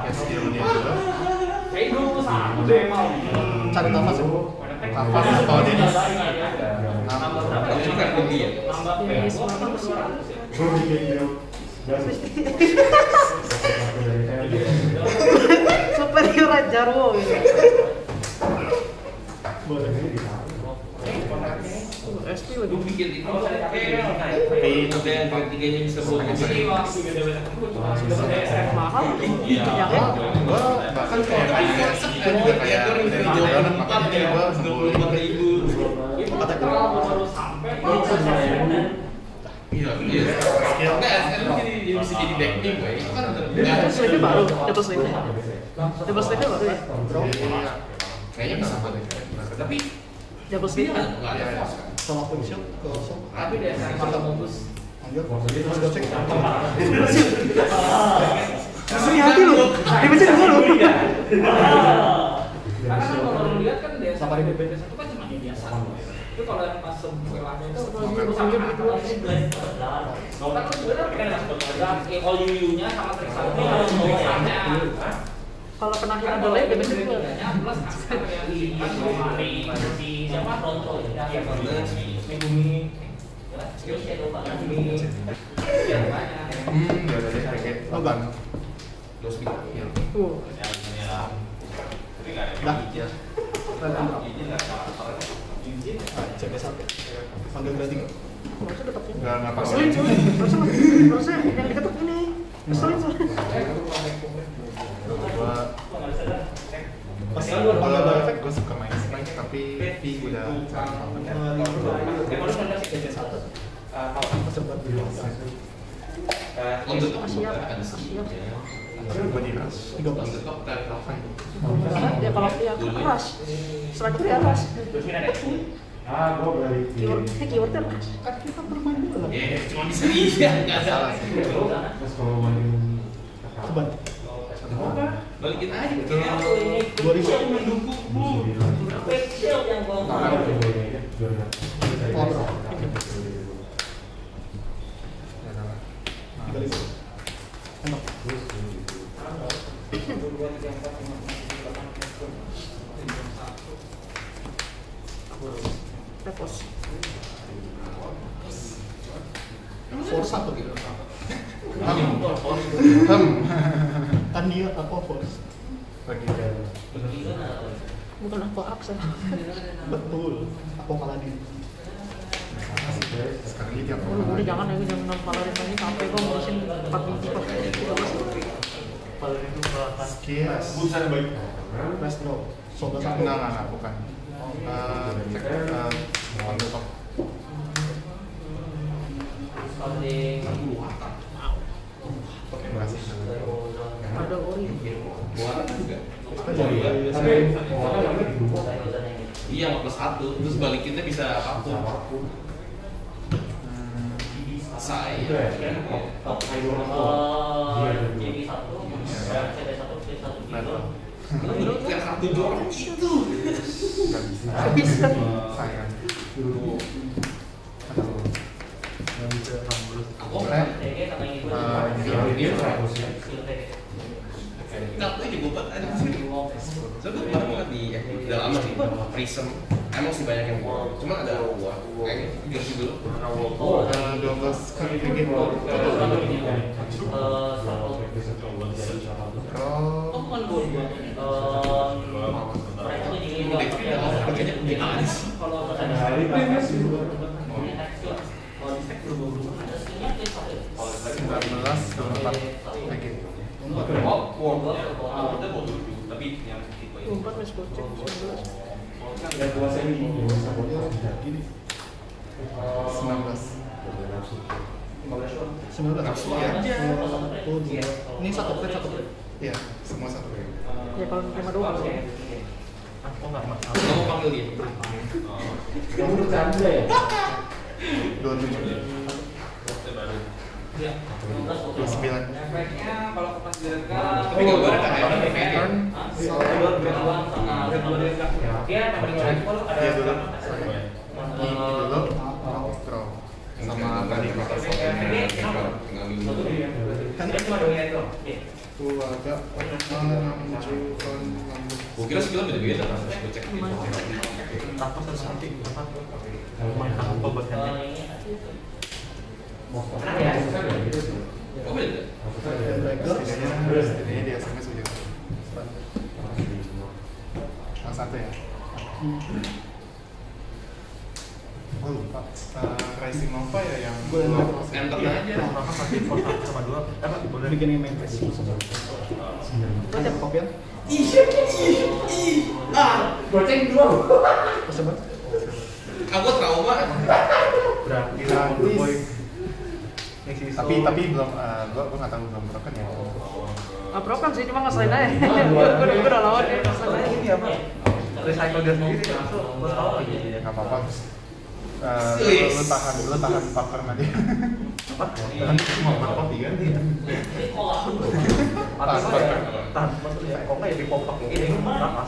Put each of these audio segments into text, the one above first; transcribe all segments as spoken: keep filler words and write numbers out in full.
pakai skillnya dulu. Cari nafas ya? Nafas atau Dennis? Ini kan kopi ya? Superior Jarwo gitu. S P lagi. Gue bikin itu tapi itu yang ketiganya bisa bawa Mahal. Iya. Ya kan? Gue bahkan kayak kayak itu juga kayak dari jauh banget makanya gue sepuluh lima ribu. kata gue Iya, iya. Nggak, sekarang jadi dia bisa jadi back team, gue. Itu kan Double sleeve baru, double sleeve. Double sleeve baru ya. kayaknya bisa boleh. Tapi Double sleeve. nggak ada force kan? Sama function ke kosong. Tapi dia sangat bagus. Anjir, harus gue cek. Seri hati lu. Dibaca dulu lu. Karena kan kalau lu lihat kan D S sama D B T satu kan cuma biasa. Itu kalau yang pas sebelahnya itu sama gitu. Kalau kan sebenarnya kan ada all U U-nya sama trik satu harus bawaannya. Kalau kena hit ada lain, damage juga. Plus aspek yang di Mari, di siapa Ronto ya? Yang Megumi. hmm ya udah deh pakai Oh, bang. dos big ya Tuh. Dah. Cek satu. Panggil berarti nggak? Harusnya tetap ini. nggak nggak pakai Keselin soalnya. Harusnya harusnya yang diketuk ini. Keselin soalnya. gue Pas kalau efek gue suka main spike tapi P udah Untuk Asia, Asia. gue di rush tiga belas. Ya kalau dia keras. Striker dia keras. Keyword, eh keywordnya keras. Kan kita bermain bola. Ya, cuma bisa iya, nggak salah sih. Seban. Balikin aja ke Dua ribu. mendukungmu. Oh, bro. Tiga ribu. Enak. Repos. Force satu gitu. hmm hmm Kan dia apa force? lagi Bukan aku aksen. Betul. Apa paladin? sekarang ini tiap Udah, udah jangan ya, jangan nonton Valorant lagi sampai gua ngurusin empat biji kok. skills Rest draw. Soda satu. enggak enggak enggak bukan Eh, cek eh, panggil top enggak sih Ada ori. Iya, nggak plus satu, terus balikinnya bisa apapun. Saya. Lu kayak kartu jorong itu. nggak bisa Bisa. sayang Aku boleh nggak tahu juga buat ada di sini. Soalnya banyak banget di dalam sih, prism. Emang sih banyak yang gua, cuma ada gua. Kayaknya ganti dulu. Eh, dua belas kali bikin Oh, roll bukan gol buat ini. Mereka tuh jadi Kayaknya punya aja sih. kalau ada hari kalau di stack berubah-ubah ada skill-nya kayak satu. sembilan belas dua puluh empat lagi Oh, wow. Kita mau dulu, tapi yang tipe ini. Empat mes gocek sembilan belas. sembilan belas Sembilan belas. Nafsu ya Satu, dua. Ini satu plate, satu plate. iya semua satu kali Ya kalau terima dua kalau Kamu mau panggil dia? dua puluh tujuh Iya. dua puluh sembilan Efeknya kalau pas direka Tapi gambarnya nggak kayak ini, Fer. turn soalnya beruang sama dua direka. Dia tambah lima ribu kalau ada iya dulu ini dulu draw sama tadi bakal Tinggal minum. Kan Dia cuma dua direka. Iya. Aku agak menunjukkan rambut. Gue kira skillnya beda-beda kan, terus gue cek. Apa sesuatu apa buat Oh beda? Ini dia S M S udah. Yang satu ya? Oh lupa. Uh, Rising Nova ya yang Gue Enter aja. sama dua. Apa? Boleh bikin main face. Ada kopian? Iya, ih, ah, goceng dua. Coba. Aku trauma. Berarti boy. Tapi tapi belum, uh, gua gua nggak tahu belum broken ya. Ah, bro kan sih cuma ngeselin aja. Gue udah gue udah lawan dia ngeselin aja. ini apa? Recycle gas sendiri langsung buat tahu aja. Nggak apa-apa. Uh, lu, lu tahan lu tahan paper nanti. Apa? Tahan cuma apa tiga nih? Tahan paper. Tahan paper. Kok nggak ya di pompak ini napas.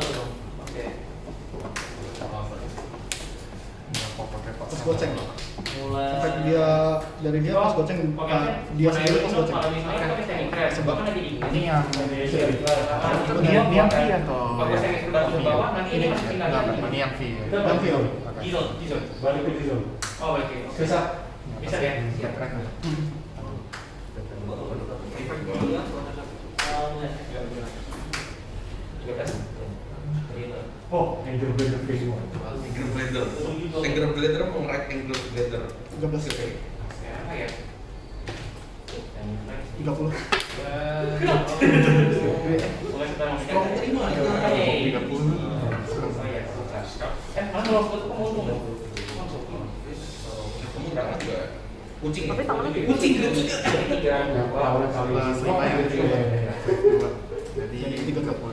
Terus goceng. Sampai dia dari dia pas goceng, dia sendiri pas goceng. Sebab Ini yang dia dia yang V atau ini ini yang V. yang V. Dizon, Dizon, balik ke Dizon. Oh oke, bisa, bisa ya. Keren. Oh, Angel Blader Phase one. Angel Blader. Angel Blader mau nge-rack Angel Blader. tiga belas tiga puluh. tiga puluh. Eh, mana lo ketemu ngomong? Kamu berangkat juga. Kucing. Tapi tangannya gede. Kucing gitu. Plus lima ya. Dua. Jadi tiga puluh.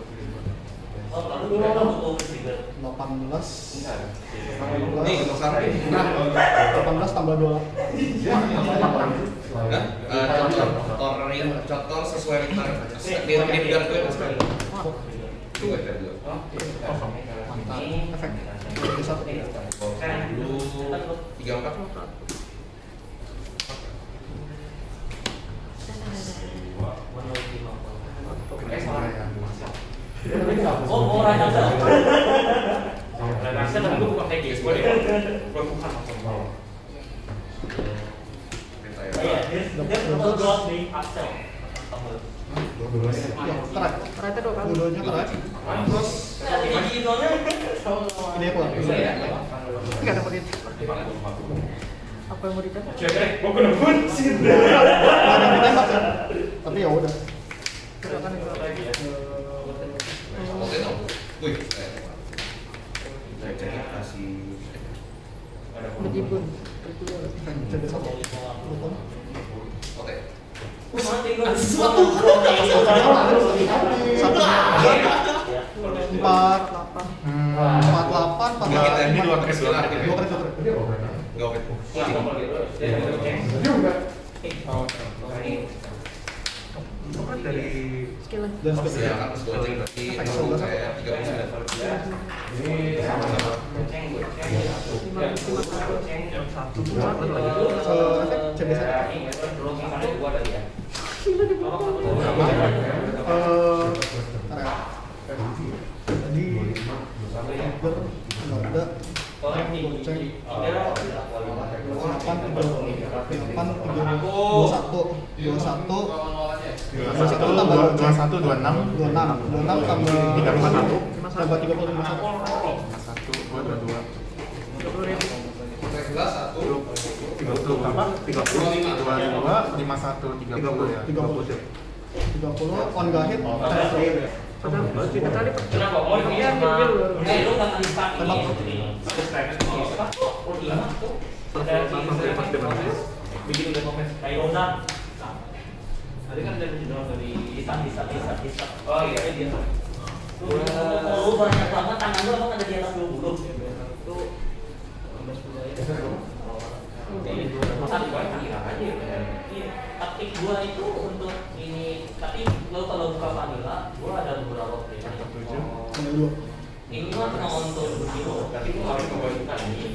delapan belas. Nih, untuk samping. delapan belas tambah dua. Nah, cotor, cotor, cotor sesuai dengan di di biar gue sekarang. Itu ada dua. Mantap. Efek. Bisa. Dulu tiga empat. Oh, orang ada. Rasa dan gue bukan kayak gitu, gue gue bukan langsung bawa. Iya, dia terus di Axel. Ya, kerat. Ternyata dua kali. Dua-duanya kerat. Terus Ini aku lah. Enggak ada mau di. Apa yang mau ditembak? Cek, gue kena buncit. Nggak ada yang ditembak kan? Tapi ya udah. Silakan itu. oke dong. Wih, saya cek kasih. Bejibun. Jadi satu. Oke. Sesuatu. Satu. Empat. Empat delapan. Empat Enggak, ini dua kali dua kali. Dua kali dua kali. Enggak oke. Itu kan dari Skillnya. Dan Ya, seperti kan terus goceng berarti kayak tiga puluh sembilan. efek C B S. Eh, tadi Tiger nggak ada. Goceng delapan tiga delapan tiga dua satu dua satu dua satu tambah dua satu dua enam dua enam dua enam tambah tiga puluh satu tambah tiga puluh lima satu. satu dua dua dua Tiga puluh ribu. Gelas satu. tiga puluh apa tiga puluh dua dua lima satu tiga puluh ya tiga puluh tiga puluh on gahit. Padahal kita tadi Kenapa? Oh iya, ambil eh lu nggak bisa Tembak. bikin udah komen kayak Ronda. Tadi kan udah bikin dari Isan, Isan, Isan, Isan. Oh iya dia. Lu banyak banget tangan lu emang ada di atas dua puluh. Tuh. Masa gue kira aja. Taktik gua itu untuk ini, tapi lo kalau buka vanilla, gua ada beberapa pilihan. Dua. Ini mah cuma untuk begini, tapi gua harus kembalikan ini.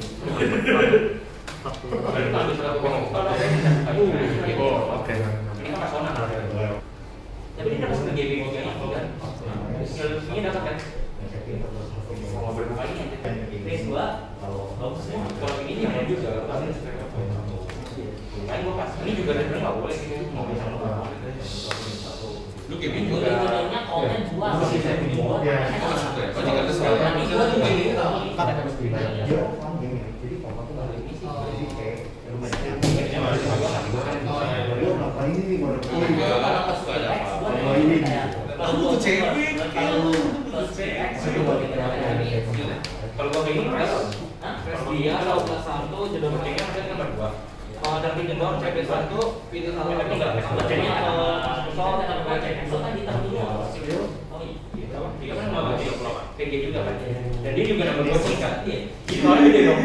oh oke Ini kan personal. Tapi dapat G B juga kan. Ini dapat kan? Kalau berapa kali aja. Race dua bagus semua. Kalau ini yang mau juga kan gua pas ini juga ada nggak boleh gitu mau bisa lu kayak gitu nya komen dua sih saya punya dua ya oh jika itu sekarang ini gua juga ini kan ada jadi papa tuh ada ini sih jadi kayak lumayan ngapain ini mau apa suka ada apa ini aku cewek kalau gua kayak gini dia kalau kelas satu jadi mereka ada nomor dua. Kalau ada pinjam doang C P satu, pilih satu tapi enggak bacanya soal dan baca itu kan di tahun dulu. Oh iya. Dia kan mau tiga puluh delapan. Kayak juga kan. Dan dia juga dapat coaching kan. Iya. Itu aja deh dong.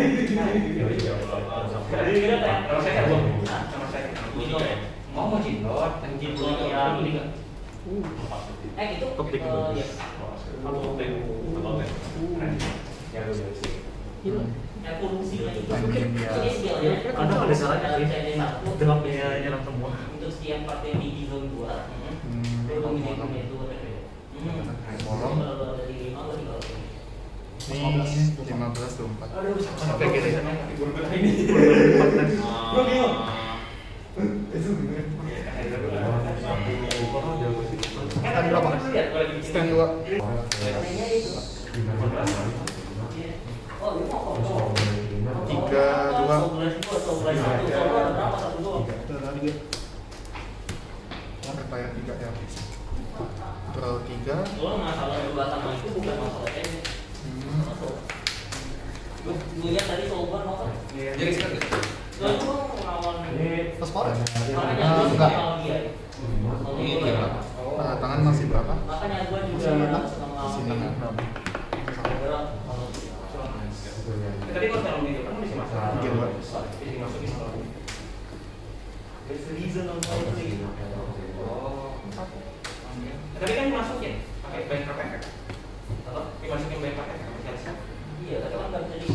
Jadi kita tanya, kalau saya kan sama saya itu mau mau jindot, jindot yang ini enggak? Eh itu ya. Kalau topik, topik. Ya udah sih. Evolusi lagi jadi skillnya ada ada salahnya sih dengan dia nyerang semua untuk setiap partai di zone dua itu memiliki metode ini lima belas dua puluh empat sampai gini ini stand berapa? Stand dua tiga dua berpayah tiga ya terlalu tiga masalah dua sama itu bukan masalah ini gue lihat tadi sobat motor jadi sekarang lalu ngelawan pas pora enggak tangan masih berapa? makanya gue juga sini enam tadi kalau kalau gitu kan masih masuk. Tiga dua. Masih masuk di sana. There's a reason on why three. Oh. Tapi kan masukin pakai baik pakai. Apa? Dimasukin baik pakai. Iya, tapi kan nggak bisa di.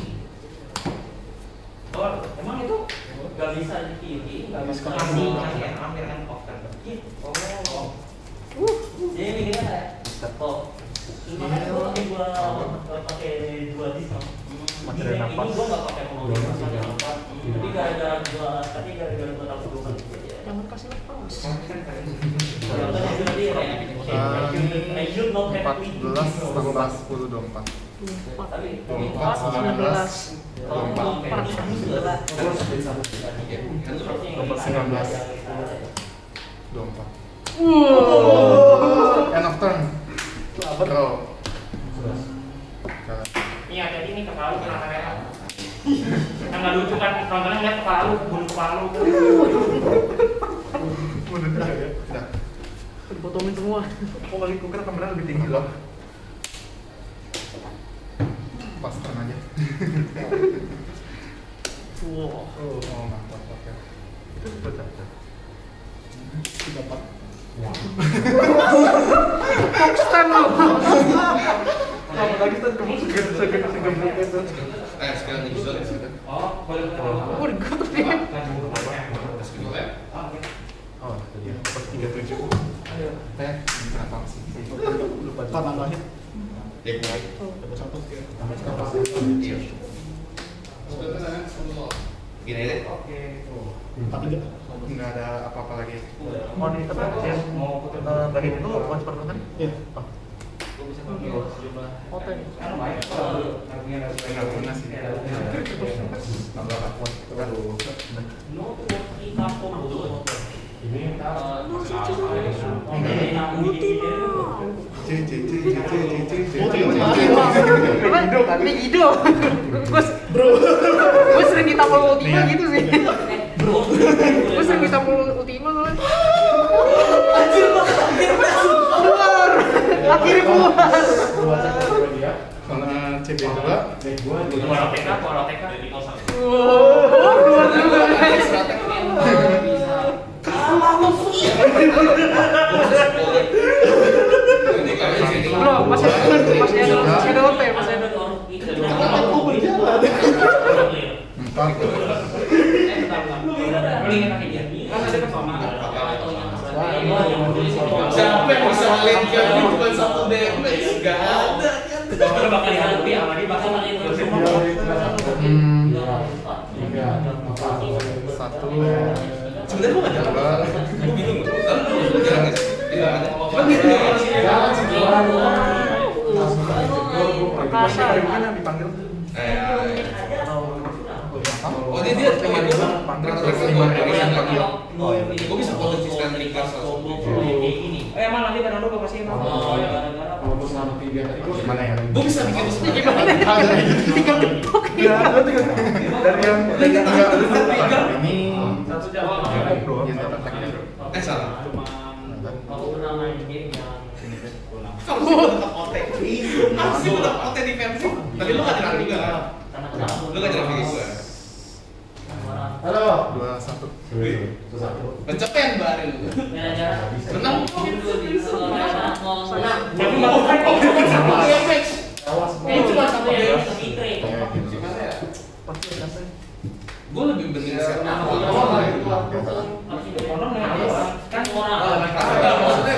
Oh, emang itu nggak bisa di kiri, nggak bisa kasih kasih hampir kan off kan. Oh. Uh. Jadi mikirnya kayak oh. Cuma kan gue pakai dua pakai dua disk. Ini gua nggak pakai pengundi masalah apa, tapi gara-gara gua, tapi gara-gara gua tahu dulu kan. Jangan kasih lepas. empat belas tambah sepuluh dua puluh empat. dua puluh empat sembilan belas dua puluh empat sembilan belas dua puluh empat. End of turn. Draw. Iya, jadi ini kepala lu kena kamera. Yang nggak lucu kan, nontonnya ngeliat kepala lu, bunuh kepala lu. Udah. Dipotongin semua. Kok lagi kukira kamera lebih tinggi loh. Pas turn aja. Wow. Oh, mantap, oke. Itu betul. tiga empat. Stand lo. Kamu lagi stand kamu segan segan segan itu. Eh sekarang di zone Oh, boleh boleh. Udah gue tuh dia. Oh, iya. Pas tiga tujuh. Teh, berapa sih? Lupa. Karena lahir. dek naik Satu. iya gini deh Empat tiga. Nggak ada apa-apa lagi. Mau nih apa? Yang mau dari itu once per kan? Iya. Oh, Hotel. nggak guna sih. Nambah apa? Coba dulu. C C C C C C C. Ini Ido. Bro. Gue sering ditampol Ultima gitu sih. Bro. Gue sering ditampol Ultima soalnya. Anjir banget keluar. Akhirnya keluar. Karena C B dua, Kalau T K, kalau T K dari nol sampai. Wow, keluar juga. Bro, masih ada masih ada masih ada O T, masih ada. Aku berjalan. empat. Kan ada kan sama. siapa yang bisa ngeliat dia bukan satu damage, nggak ada kan? Dokter bakal dihadapi sama dia bakal Hmm, tiga, empat, satu. Sebenarnya gua nggak jalan, gua bingung. Lalu lu jalan nggak sih? Tidak ada. Cuma gitu deh. Perkasa. Mana dipanggil? Eh, oh dia dia kayak gue gue bisa konsisten ringkas Eh emang nanti kan lu pasti emang. Gimana ya? gue bisa bikin lu sendiri Tinggal ketok. Ya, lu tinggal dari yang dari yang enggak ini Satu jam. yang terletak ini. eh salah Aku pernah main game yang kalau sih gue tetap otek kalau sih gue tetap otek defensif tapi lu nggak nyerang juga lu nggak nyerang juga gue Halo. Dua satu. pencepen baru menang Tapi mau satu damage cuma satu yang fitre. gue lebih mending siapa Kan orang maksudnya